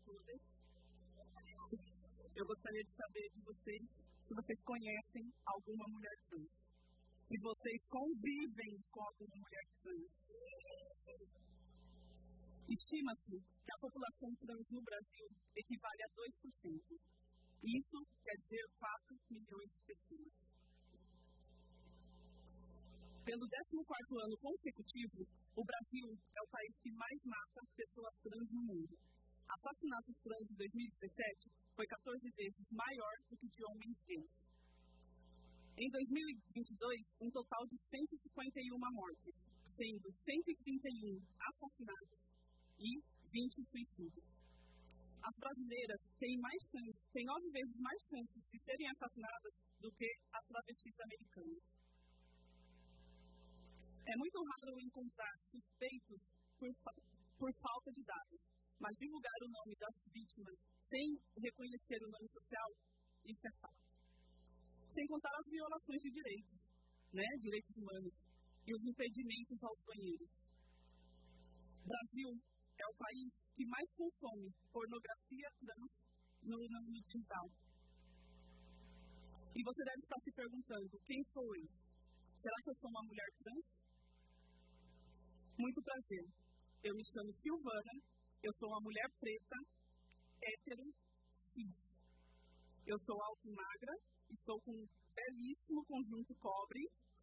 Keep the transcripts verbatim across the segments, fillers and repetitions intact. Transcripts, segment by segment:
todas. Eu gostaria de saber de vocês se vocês conhecem alguma mulher trans. Se vocês convivem com alguma mulher trans. Estima-se que a população trans no Brasil equivale a dois por cento. Isso quer dizer quatro milhões de pessoas. Pelo décimo quarto ano consecutivo, o Brasil é o país que mais mata pessoas trans no mundo. Assassinatos trans em dois mil e dezessete foi quatorze vezes maior do que de homens gays. Em dois mil e vinte e dois, um total de cento e cinquenta e uma mortes, sendo cento e trinta e um assassinatos e vinte suicídios. As brasileiras têm, mais chance, têm nove vezes mais chances de serem assassinadas do que as travestis americanas. É muito raro encontrar suspeitos por, por falta de dados, mas divulgar o nome das vítimas sem reconhecer o nome social, isso é fato. Sem contar as violações de direitos, né, direitos humanos, e os impedimentos aos banheiros. O Brasil é o país que mais consome pornografia trans no, no digital. E você deve estar se perguntando, quem sou eu? Será que eu sou uma mulher trans? Muito prazer. Eu me chamo Silvana, eu sou uma mulher preta, hétero, cis. Eu sou alta e magra, estou com um belíssimo conjunto cobre,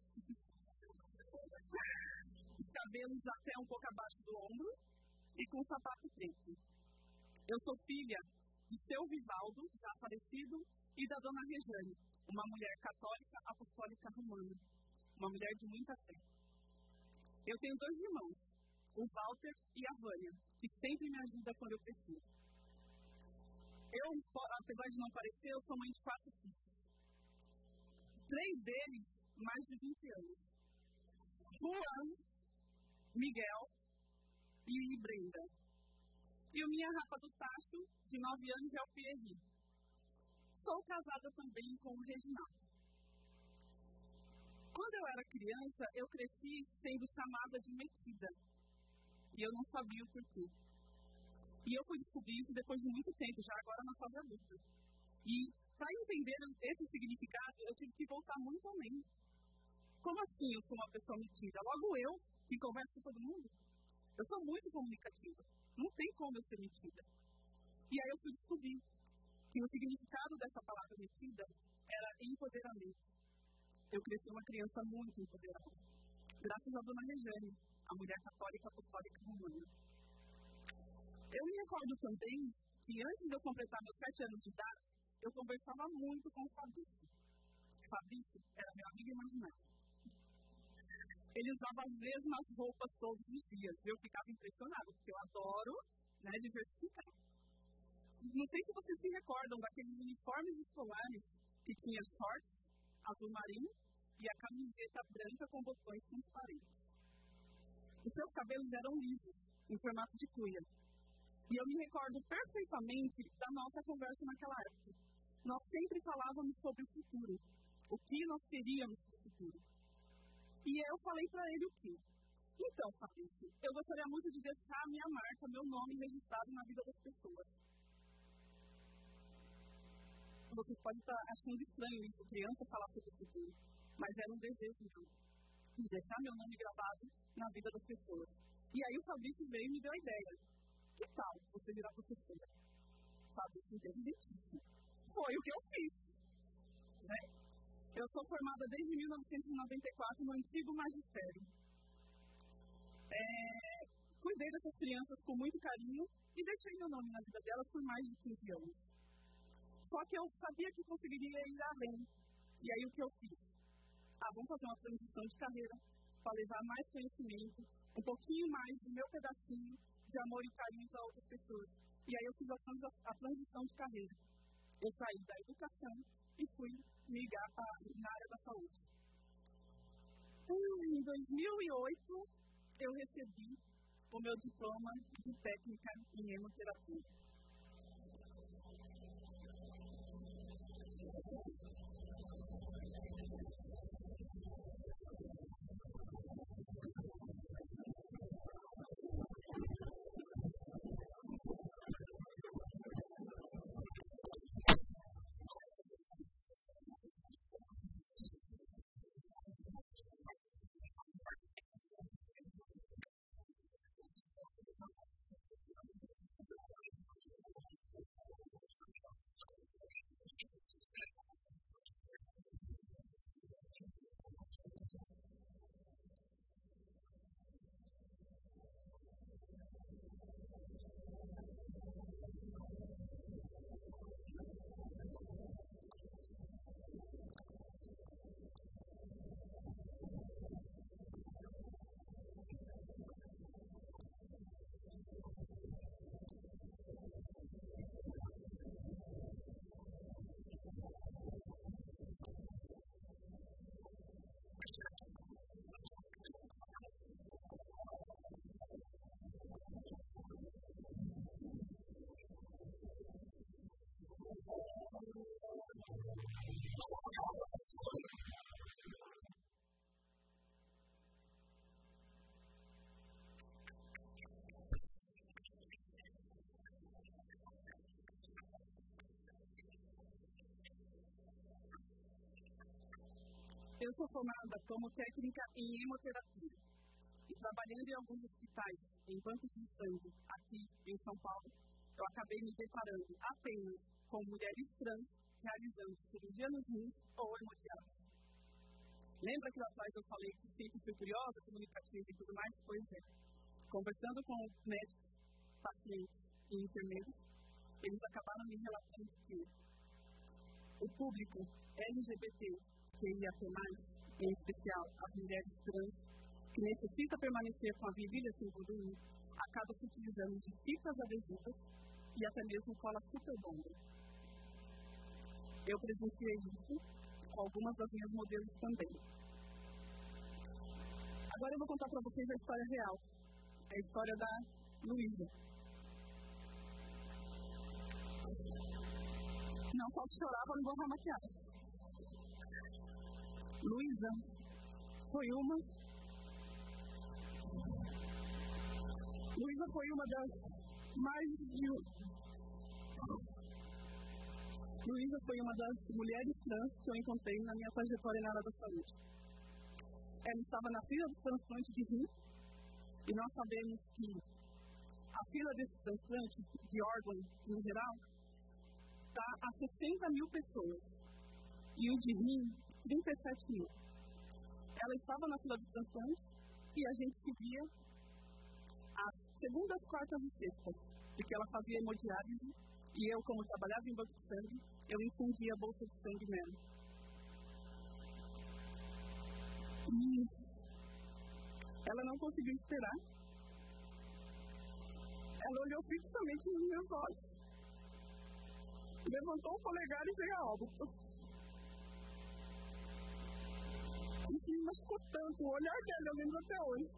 os cabelos até um pouco abaixo do ombro e com sapato preto. Eu sou filha do seu Vivaldo, já falecido, e da dona Rejane, uma mulher católica apostólica romana, uma mulher de muita fé. Eu tenho dois irmãos, o Walter e a Vânia, que sempre me ajudam quando eu preciso. Eu, apesar de não parecer, eu sou mãe de quatro filhos. Três deles, mais de vinte anos. Juan, Miguel e Brenda. E o minha rapa do tacho, de nove anos, é o Pierre. Sou casada também com o Reginaldo. Quando eu era criança, eu cresci sendo chamada de metida. E eu não sabia o porquê. E eu fui descobrir isso depois de muito tempo, já agora na fase adulta. E para entender esse significado, eu tive que voltar muito além. Como assim eu sou uma pessoa metida? Logo eu, que converso com todo mundo? Eu sou muito comunicativa. Não tem como eu ser metida. E aí eu fui descobrir que o significado dessa palavra metida era empoderamento. Eu cresci uma criança muito empoderada. Graças a dona Rejane, a mulher católica apostólica romana. Eu me recordo também que antes de eu completar meus sete anos de idade, eu conversava muito com o Fabrício. O Fabrício era meu amigo imaginário. Ele usava as mesmas roupas todos os dias. Eu ficava impressionada, porque eu adoro, né, diversificar. Não sei se vocês se recordam daqueles uniformes escolares que tinha shorts azul marinho e a camiseta branca com botões transparentes. Os seus cabelos eram lisos, em formato de cuia. E eu me recordo perfeitamente da nossa conversa naquela época. Nós sempre falávamos sobre o futuro, o que nós queríamos para o futuro. E eu falei para ele o quê? Então, Fabrício, eu gostaria muito de deixar a minha marca, meu nome registrado na vida das pessoas. Vocês podem estar achando estranho isso, criança falar sobre o futuro, mas era um desejo meu, de deixar meu nome gravado na vida das pessoas. E aí o Fabrício veio e me deu a ideia. Que tal você virar professora? Fabrício, inteligentíssimo. Foi o que eu fiz. Né? Eu sou formada desde mil novecentos e noventa e quatro no antigo magistério. É, cuidei dessas crianças com muito carinho e deixei meu nome na vida delas por mais de quinze anos. Só que eu sabia que conseguiria ir além. E aí o que eu fiz? Ah, vamos fazer uma transição de carreira para levar mais conhecimento, um pouquinho mais do meu pedacinho de amor e carinho para outras pessoas. E aí eu fiz a, trans a transição de carreira. Eu saí da educação e fui migrar na área da saúde. Em dois mil e oito, eu recebi o meu diploma de técnica em hemoterapia. Eu sou formada como técnica em hemoterapia e trabalhando em alguns hospitais, em bancos de sangue, aqui em São Paulo, eu acabei me deparando apenas com mulheres trans realizando cirurgia nos rins ou hemodiálise. Lembra que lá atrás eu falei que sempre fui curiosa, comunicativa e tudo mais? Pois é. Conversando com médicos, pacientes e enfermeiros, eles acabaram me relatando que o público L G B T, que ia ter mais, em especial as mulheres trans, que necessita permanecer com a virilha sem volume, acaba se utilizando de fitas adesivas e até mesmo cola super bonder. Eu presenciei isso com algumas das minhas modelos também. Agora eu vou contar para vocês a história real, a história da Luísa. Não posso chorar para não borrar a maquiagem. Luísa foi uma... Luísa foi uma das mais de... Luísa foi uma das mulheres trans que eu encontrei na minha trajetória na área da saúde. Ela estava na fila do transplante de rim e nós sabemos que a fila desse transplante de órgão, no geral, está a sessenta mil pessoas e o de rim, trinta e sete mil. Ela estava na fila do transplante e a gente se via às segundas, quartas e sextas, porque ela fazia hemodiálise e eu, como trabalhava em banco de sangue, eu infundia a bolsa de sangue nela. E ela não conseguiu esperar. Ela olhou fixamente nos meus olhos, levantou o polegar e veio a óbito. Isso me machucou tanto, o olhar dela eu lembro até hoje.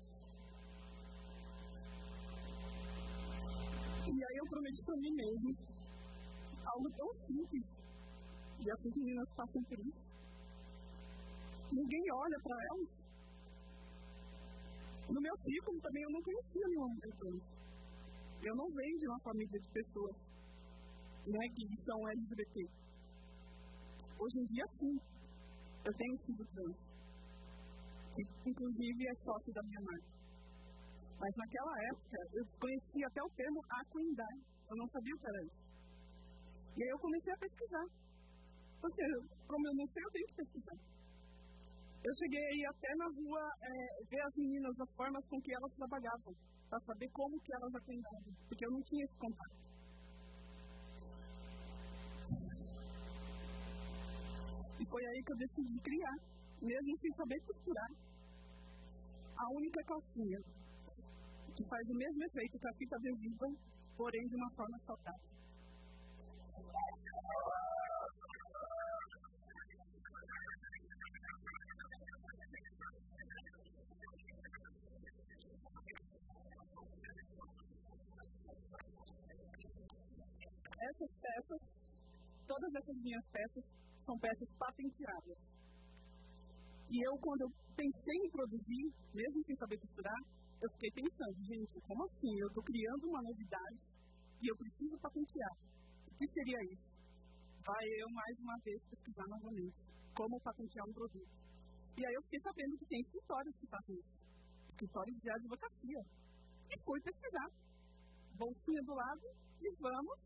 E aí eu prometi para mim mesmo algo tão simples, e essas meninas passam por isso. Ninguém olha para elas. No meu círculo também eu não conhecia nenhuma delas. Eu não venho de uma família de pessoas, né, que são L G B T. Hoje em dia, sim, eu tenho sido trans, que inclusive é sócio da minha marca. Mas naquela época, eu desconhecia até o termo aquindar. Eu não sabia o que era isso. E aí eu comecei a pesquisar. Ou seja, como eu não sei, eu tenho que pesquisar. Eu cheguei aí até na rua é, ver as meninas, as formas com que elas trabalhavam, para saber como que elas aquindavam, porque eu não tinha esse contato. E foi aí que eu decidi criar, mesmo sem saber costurar, a única calcinha que faz o mesmo efeito que a fita adesiva, porém de uma forma saudável. Essas peças, todas essas minhas peças, são peças patenteadas. E eu, quando eu pensei em produzir, mesmo sem saber costurar, eu fiquei pensando, gente, como assim? Eu estou criando uma novidade e eu preciso patentear. O que seria isso? Vai eu, mais uma vez, pesquisar novamente como patentear um produto. E aí eu fiquei sabendo que tem escritórios que fazem isso. Escritórios de advocacia. E fui pesquisar. Bolsinha do lado e vamos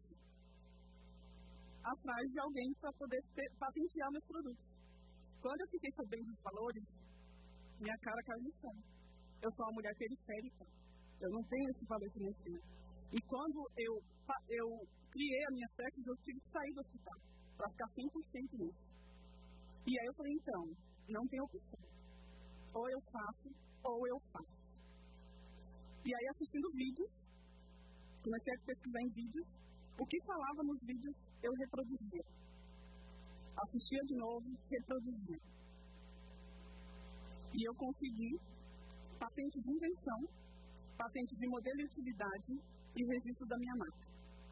atrás de alguém para poder patentear meus produtos. Quando eu fiquei sabendo dos valores, minha cara caiu no chão. Eu sou uma mulher periférica, eu não tenho esse valor financeiro. E quando eu, eu criei as minhas peças, eu tive que sair do hospital para ficar cem por cento nisso. E aí eu falei, então, não tem opção. Ou eu faço, ou eu faço. E aí, assistindo vídeos, comecei a pesquisar em vídeos, o que falava nos vídeos, eu reproduzia. Assistia de novo, reproduzia. E eu consegui patente de invenção, patente de modelo e utilidade e registro da minha marca.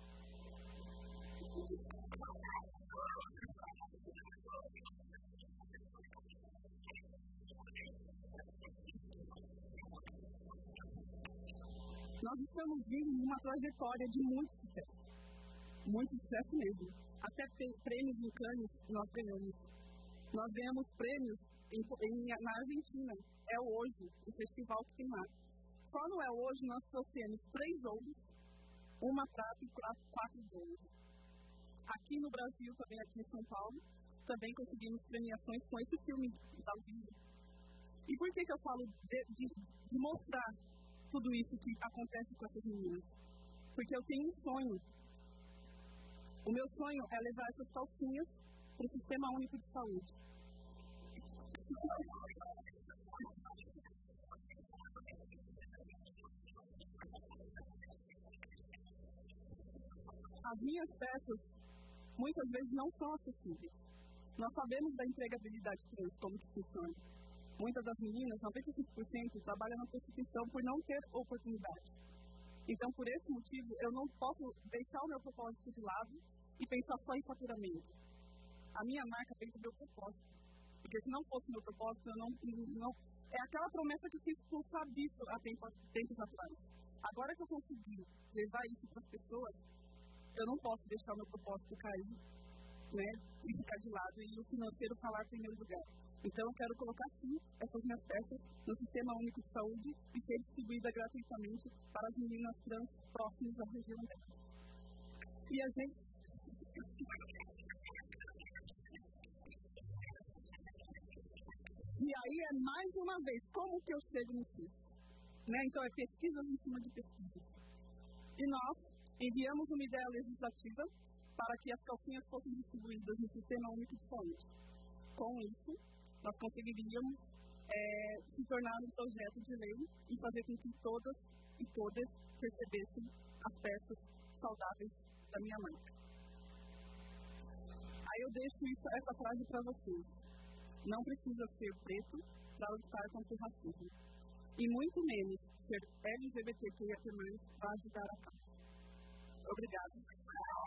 Nós estamos vivendo uma trajetória de muito sucesso. Muito sucesso mesmo. Até prêmios em Cannes nós ganhamos. Nós ganhamos prêmios em, em, na Argentina. É o Hoje, o festival que tem lá. Só no É Hoje nós trouxemos três ouros, uma prata e quatro, quatro bronze. Aqui no Brasil, também aqui em São Paulo, também conseguimos premiações com esse filme ao vivo. E por que, que eu falo de, de, de mostrar tudo isso que acontece com essas meninas? Porque eu tenho um sonho. O meu sonho é levar essas calcinhas para o Sistema Único de Saúde. As minhas peças, muitas vezes, não são acessíveis. Nós sabemos da empregabilidade trans, como que funciona. Muitas das meninas, noventa e cinco por cento, trabalham na prostituição por não ter oportunidade. Então, por esse motivo, eu não posso deixar o meu propósito de lado e pensar só em faturamento. A minha marca tem que ter o meu propósito. Porque se não fosse o meu propósito, eu não, não... É aquela promessa que eu fiz com o Fabrício há tempo, tempos atrás. Agora que eu consegui levar isso para as pessoas, eu não posso deixar o meu propósito cair, né, e ficar de lado e o financeiro falar em primeiro lugar. Então, eu quero colocar, sim, essas minhas peças no Sistema Único de Saúde e ser distribuída gratuitamente para as meninas trans próximas à região delas. E a gente... E aí é mais uma vez, como que eu chego no C I S? Né? Então, é pesquisas em cima de pesquisas. E nós enviamos uma ideia legislativa para que as calcinhas fossem distribuídas no Sistema Único de Saúde. Com isso, nós conseguiríamos é, se tornar um projeto de lei e fazer com que todas e todas recebessem as peças saudáveis da minha marca. Aí eu deixo isso, essa frase para vocês. Não precisa ser preto para lutar contra o racismo. E muito menos ser L G B T Q I A plus, para ajudar a causa. Obrigada.